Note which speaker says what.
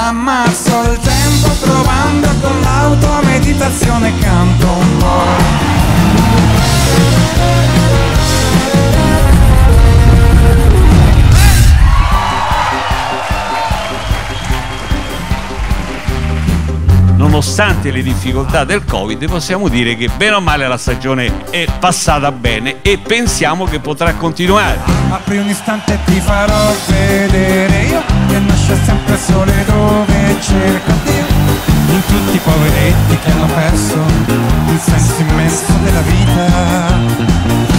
Speaker 1: Ammazzo il tempo provando con l'automeditazione, canto un po'.
Speaker 2: Nonostante le difficoltà del Covid, possiamo dire che bene o male la stagione è passata bene e pensiamo che potrà continuare.
Speaker 1: Apri un istante e ti farò vedere io che nasce sempre il sole dove cerca Dio, in tutti i poveretti che hanno perso il senso immenso della vita.